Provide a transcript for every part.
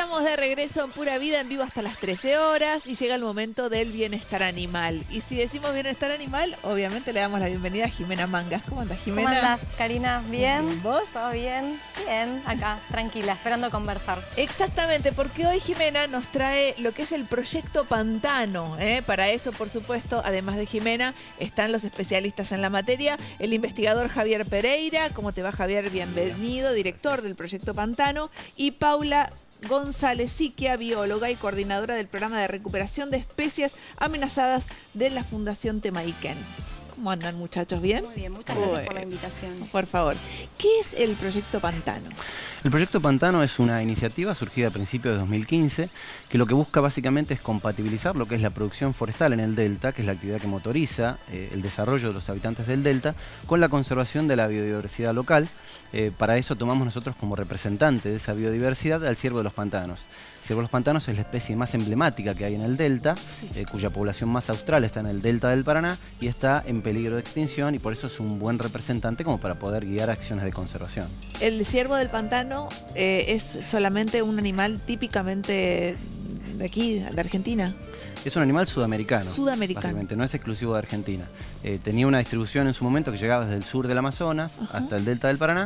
Estamos de regreso en Pura Vida, en vivo hasta las 13 horas y llega el momento del bienestar animal. Y si decimos bienestar animal, obviamente le damos la bienvenida a Jimena Mangas. ¿Cómo andas, Jimena? ¿Cómo andás, Karina? ¿Bien? Bien, ¿vos? ¿Todo bien? Bien, acá, tranquila, esperando conversar. Exactamente, porque hoy Jimena nos trae lo que es el proyecto Pantano. Para eso, por supuesto, además de Jimena, están los especialistas en la materia, el investigador Javier Pereira. ¿Cómo te va, Javier? Bienvenido, director del proyecto Pantano. Y Paula González Siquia, bióloga y coordinadora del programa de recuperación de especies amenazadas de la Fundación Temaiken. ¿Cómo andan, muchachos? ¿Bien? Muy bien, muchas gracias por la invitación. Por favor, ¿qué es el proyecto Pantano? El proyecto Pantano es una iniciativa surgida a principios de 2015 que lo que busca básicamente es compatibilizar lo que es la producción forestal en el delta, que es la actividad que motoriza el desarrollo de los habitantes del delta, con la conservación de la biodiversidad local. Para eso tomamos nosotros como representante de esa biodiversidad al ciervo de los pantanos. El ciervo de los pantanos es la especie más emblemática que hay en el delta, cuya población más austral está en el delta del Paraná y está en peligro de extinción, y por eso es un buen representante como para poder guiar acciones de conservación. El ciervo del pantano es solamente un animal típicamente de aquí, de Argentina. Es un animal sudamericano. Sudamericano. No es exclusivo de Argentina. Tenía una distribución en su momento que llegaba desde el sur del Amazonas hasta el delta del Paraná.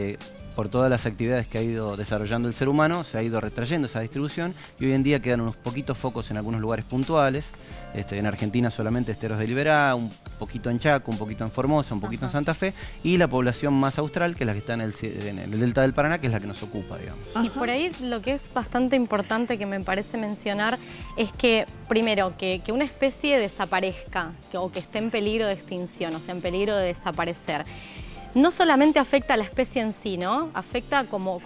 Por todas las actividades que ha ido desarrollando el ser humano, se ha ido retrayendo esa distribución y hoy en día quedan unos poquitos focos en algunos lugares puntuales. En Argentina solamente esteros de Liberá, un poquito en Chaco, un poquito en Formosa, un poquito en Santa Fe, y la población más austral, que es la que está en el delta del Paraná, que es la que nos ocupa, digamos. Y por ahí lo que es bastante importante que me parece mencionar es que, primero, que una especie desaparezca o que esté en peligro de extinción, o sea, en peligro de desaparecer. No solamente afecta a la especie en sí, ¿no? Afecta como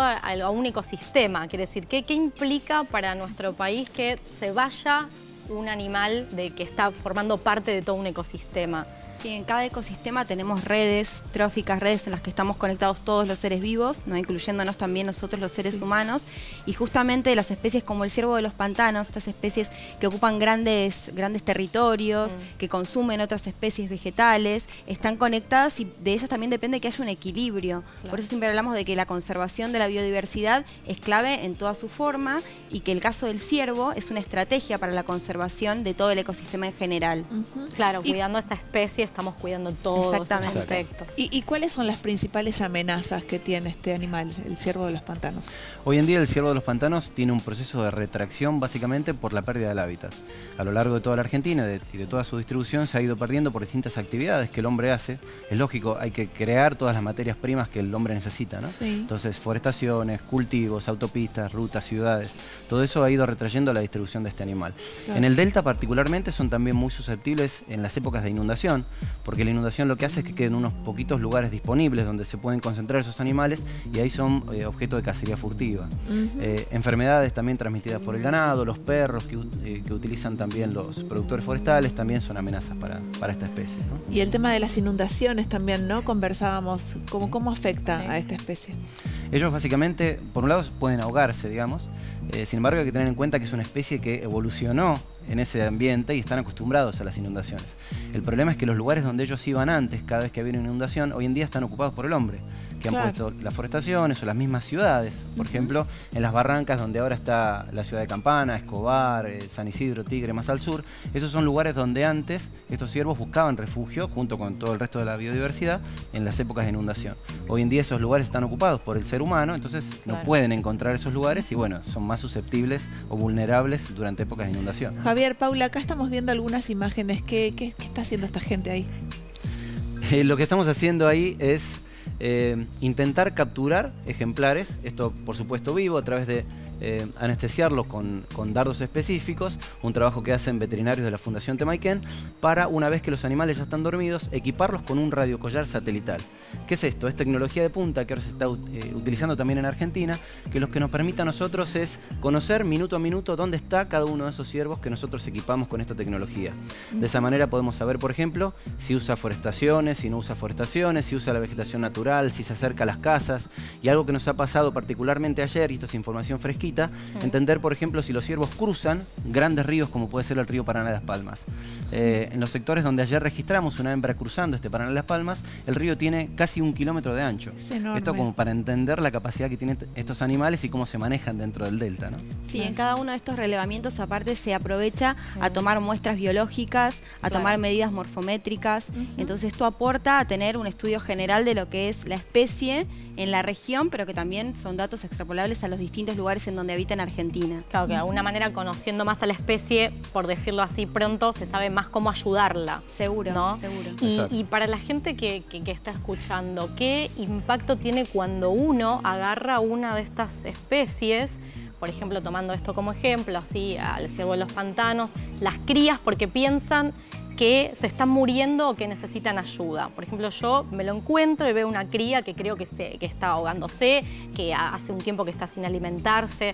a un ecosistema. Quiere decir, ¿qué implica para nuestro país que se vaya un animal que está formando parte de todo un ecosistema? Sí, en cada ecosistema tenemos redes tróficas, redes en las que estamos conectados todos los seres vivos, ¿no? Incluyéndonos también nosotros los seres humanos, y justamente las especies como el ciervo de los pantanos, estas especies que ocupan grandes territorios, que consumen otras especies vegetales, están conectadas y de ellas también depende que haya un equilibrio. Claro. Por eso siempre hablamos de que la conservación de la biodiversidad es clave en toda su forma y que el caso del ciervo es una estrategia para la conservación de todo el ecosistema en general. Claro, cuidando a esta especie estamos cuidando todos los aspectos. ¿Y cuáles son las principales amenazas que tiene este animal, el ciervo de los pantanos? Hoy en día el ciervo de los pantanos tiene un proceso de retracción básicamente por la pérdida del hábitat. A lo largo de toda la Argentina y de toda su distribución se ha ido perdiendo por distintas actividades que el hombre hace. Es lógico, hay que crear todas las materias primas que el hombre necesita, ¿no? Sí. Entonces, forestaciones, cultivos, autopistas, rutas, ciudades, todo eso ha ido retrayendo la distribución de este animal. Claro. En el delta particularmente son también muy susceptibles en las épocas de inundación, porque la inundación lo que hace es que queden unos poquitos lugares disponibles donde se pueden concentrar esos animales y ahí son objeto de cacería furtiva. Enfermedades también transmitidas por el ganado, los perros que utilizan también los productores forestales también son amenazas para esta especie, ¿no? Y el tema de las inundaciones también, ¿no? Conversábamos, ¿cómo afecta a esta especie? Ellos básicamente, por un lado, pueden ahogarse, digamos. Sin embargo, hay que tener en cuenta que es una especie que evolucionó en ese ambiente y están acostumbrados a las inundaciones. El problema es que los lugares donde ellos iban antes, cada vez que había una inundación, hoy en día están ocupados por el hombre, que han puesto las forestaciones o las mismas ciudades. Por ejemplo, en las barrancas donde ahora está la ciudad de Campana, Escobar, San Isidro, Tigre, más al sur, esos son lugares donde antes estos ciervos buscaban refugio junto con todo el resto de la biodiversidad en las épocas de inundación. Hoy en día esos lugares están ocupados por el ser humano, entonces no pueden encontrar esos lugares y bueno, son más susceptibles o vulnerables durante épocas de inundación. Javier, Paula, acá estamos viendo algunas imágenes. ¿Qué está haciendo esta gente ahí? Lo que estamos haciendo ahí es intentar capturar ejemplares, esto por supuesto vivo, a través de anestesiarlos con dardos específicos, un trabajo que hacen veterinarios de la Fundación Temaiken, para una vez que los animales ya están dormidos, equiparlos con un radiocollar satelital. ¿Qué es esto? Es tecnología de punta que ahora se está utilizando también en Argentina, que lo que nos permite a nosotros es conocer minuto a minuto dónde está cada uno de esos ciervos que nosotros equipamos con esta tecnología. De esa manera podemos saber, por ejemplo, si usa forestaciones, si no usa forestaciones, si usa la vegetación natural, si se acerca a las casas. Y algo que nos ha pasado particularmente ayer, y esto es información fresquita, necesita entender, por ejemplo, si los ciervos cruzan grandes ríos como puede ser el río Paraná de las Palmas. En los sectores donde ayer registramos una hembra cruzando este Paraná de las Palmas, el río tiene casi 1 kilómetro de ancho. Es enorme. Esto como para entender la capacidad que tienen estos animales y cómo se manejan dentro del delta, ¿no? Sí, en cada uno de estos relevamientos aparte se aprovecha a tomar muestras biológicas, a tomar medidas morfométricas. Entonces esto aporta a tener un estudio general de lo que es la especie en la región, pero que también son datos extrapolables a los distintos lugares en donde habita en Argentina. Claro, que de alguna manera conociendo más a la especie, por decirlo así pronto, se sabe más cómo ayudarla. Seguro, ¿no? seguro. Y para la gente que está escuchando, ¿qué impacto tiene cuando uno agarra una de estas especies? Por ejemplo, tomando esto como ejemplo, así al ciervo de los pantanos, las crías porque piensan que se están muriendo o que necesitan ayuda. Por ejemplo, yo me lo encuentro y veo una cría que creo que está ahogándose, que hace un tiempo que está sin alimentarse.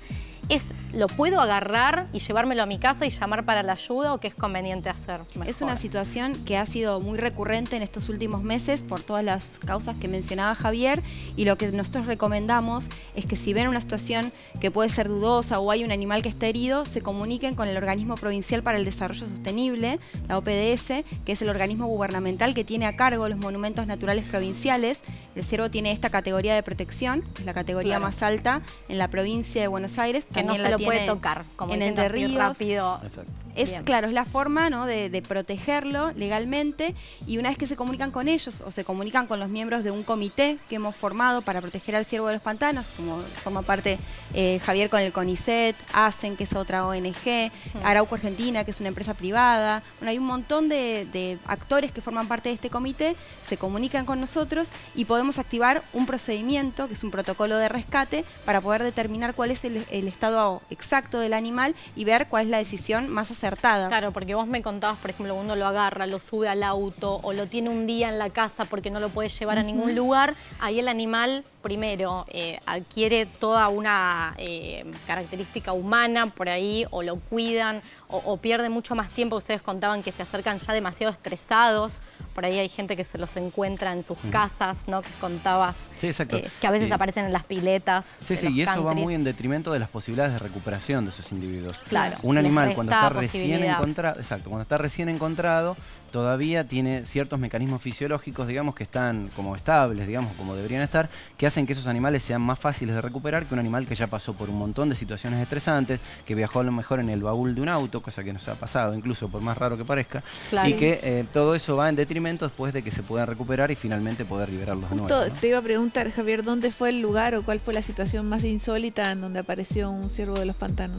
¿Lo puedo agarrar y llevármelo a mi casa y llamar para la ayuda o qué es conveniente hacer mejor? Es una situación que ha sido muy recurrente en estos últimos meses por todas las causas que mencionaba Javier, y lo que nosotros recomendamos es que si ven una situación que puede ser dudosa o hay un animal que está herido, se comuniquen con el Organismo Provincial para el Desarrollo Sostenible, la OPDS, que es el organismo gubernamental que tiene a cargo los monumentos naturales provinciales. El ciervo tiene esta categoría de protección, que es la categoría más alta en la provincia de Buenos Aires. Que no se lo puede tocar, como en diciendo Entre así Ríos. rápido. Exacto. Claro, es la forma, ¿no?, de protegerlo legalmente, y una vez que se comunican con ellos o se comunican con los miembros de un comité que hemos formado para proteger al ciervo de los pantanos, como forma parte Javier con el CONICET, ASEN, que es otra ONG, Arauco Argentina, que es una empresa privada. Bueno, hay un montón de actores que forman parte de este comité, se comunican con nosotros y podemos activar un procedimiento, que es un protocolo de rescate, para poder determinar cuál es el estado exacto del animal y ver cuál es la decisión más acertada. Claro, porque vos me contabas, por ejemplo, uno lo agarra, lo sube al auto o lo tiene un día en la casa porque no lo puede llevar a ningún lugar. Ahí el animal, primero, adquiere toda una característica humana por ahí, o lo cuidan, o pierde mucho más tiempo. Ustedes contaban que se acercan ya demasiado estresados. Por ahí hay gente que se los encuentra en sus casas, ¿no? Que contabas, Sí, exacto. que a veces aparecen en las piletas. Sí, de sí, los y eso va countries. muy en detrimento de las posibilidades de recuperación de esos individuos. Claro, Un les animal resta cuando está recién posibilidad. encontrado, exacto, cuando está recién encontrado, todavía tiene ciertos mecanismos fisiológicos, digamos, que están como estables, digamos, como deberían estar, que hacen que esos animales sean más fáciles de recuperar que un animal que ya pasó por un montón de situaciones estresantes, que viajó a lo mejor en el baúl de un auto, cosa que nos ha pasado, incluso por más raro que parezca, Claro. y que todo eso va en detrimento después de que se puedan recuperar y finalmente poder liberarlos de nuevo, Justo ¿no? te iba a preguntar, Javier, ¿dónde fue el lugar o cuál fue la situación más insólita en donde apareció un ciervo de los pantanos?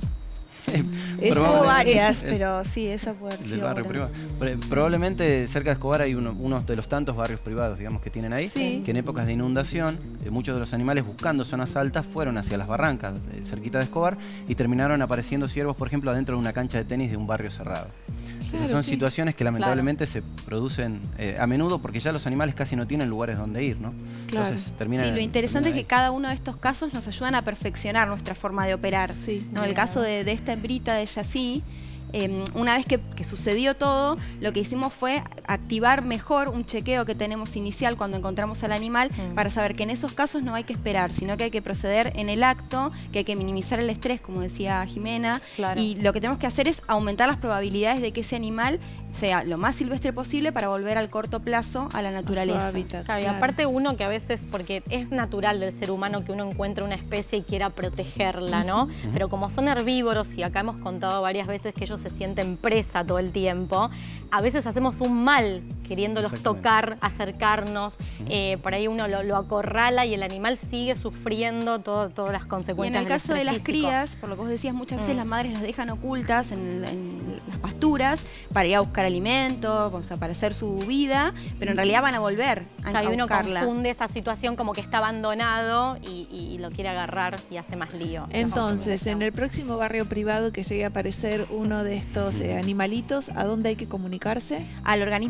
Hubo varias, es- pero sí, esa puede haber Del sido barrio una. privado. Probablemente cerca de Escobar hay uno de los tantos barrios privados, digamos, que tienen ahí, Sí. que en épocas de inundación muchos de los animales buscando zonas altas fueron hacia las barrancas cerquita de Escobar y terminaron apareciendo ciervos, por ejemplo, adentro de una cancha de tenis de un barrio cerrado. Esas son sí. situaciones que lamentablemente se producen a menudo porque ya los animales casi no tienen lugares donde ir, ¿no? Claro. Entonces terminan. Sí, lo interesante es terminan que cada uno de estos casos nos ayudan a perfeccionar nuestra forma de operar. Sí. ¿No? El caso de esta hembrita de Yací, una vez que sucedió todo, lo que hicimos fue activar mejor un chequeo que tenemos inicial cuando encontramos al animal, para saber que en esos casos no hay que esperar, sino que hay que proceder en el acto, que hay que minimizar el estrés, como decía Jimena, Claro. y lo que tenemos que hacer es aumentar las probabilidades de que ese animal sea lo más silvestre posible para volver al corto plazo a la A su naturaleza. hábitat, Claro, y claro. aparte uno que a veces, porque es natural del ser humano que uno encuentre una especie y quiera protegerla, ¿no? Pero como son herbívoros, y acá hemos contado varias veces que ellos se sienten presa todo el tiempo, a veces hacemos un mal queriéndolos Exactamente. tocar, acercarnos, por ahí uno lo acorrala y el animal sigue sufriendo todas las Y en consecuencias el del caso de estrés las físico. crías, por lo que vos decías, muchas veces las madres las dejan ocultas en las pasturas para ir a buscar alimento, o sea, para hacer su vida, pero en realidad van a volver a, Claro, y uno buscarla. confunde esa situación como que está abandonado y lo quiere agarrar y hace más lío. Entonces, en el próximo barrio privado que llegue a aparecer uno de estos animalitos, ¿a dónde hay que comunicarse? Al Organismo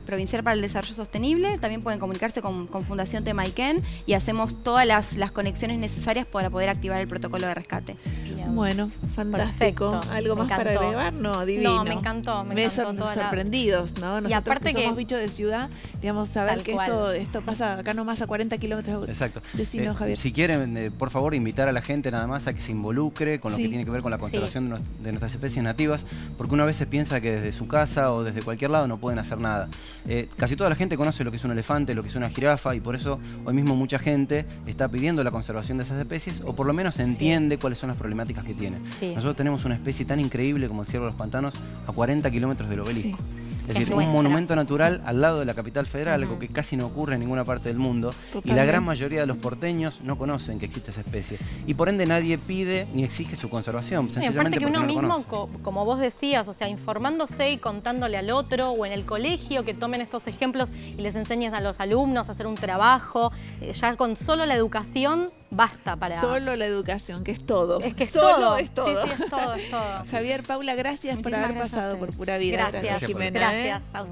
Provincial para el Desarrollo Sostenible. También pueden comunicarse con Fundación Temaiken y hacemos todas las conexiones necesarias para poder activar el protocolo de rescate. Bien. Bueno, fantástico. Perfecto. ¿Algo Me más para encantó. agregar? No, divino. No, me encantó. Me encantó toda sorprendidos, ¿no? Nosotros aparte que somos que- bichos de ciudad, digamos, saber Tal que cual. esto pasa acá nomás a 40 kilómetros. Exacto. Decinos, Javier. Si quieren, por favor, invitar a la gente nada más a que se involucre con lo Sí. que tiene que ver con la conservación de nuestras especies nativas, porque uno a veces piensa que desde su casa o desde cualquier lado no pueden hacer nada. Casi toda la gente conoce lo que es un elefante, lo que es una jirafa, y por eso hoy mismo mucha gente está pidiendo la conservación de esas especies, o por lo menos entiende cuáles son las problemáticas que tienen. Sí. Nosotros tenemos una especie tan increíble como el ciervo de los pantanos a 40 kilómetros del obelisco. Es decir, un nuestra. monumento natural al lado de la capital federal, algo que casi no ocurre en ninguna parte del mundo. Y la Totalmente. gran mayoría de los porteños no conocen que existe esa especie. Y por ende nadie pide ni exige su conservación. Y Sencillamente aparte que porque uno no lo mismo, conoce. como vos decías, o sea, informándose y contándole al otro, o en el colegio, que tomen estos ejemplos y les enseñes a los alumnos a hacer un trabajo, ya con solo la educación basta para... Solo la educación, que es todo. Es que es Solo todo. es todo. Sí, sí, es todo, es todo. Javier, Paula, gracias por Muchísimas haber gracias a pasado por ustedes. Pura Vida. Gracias, Jimena. gracias a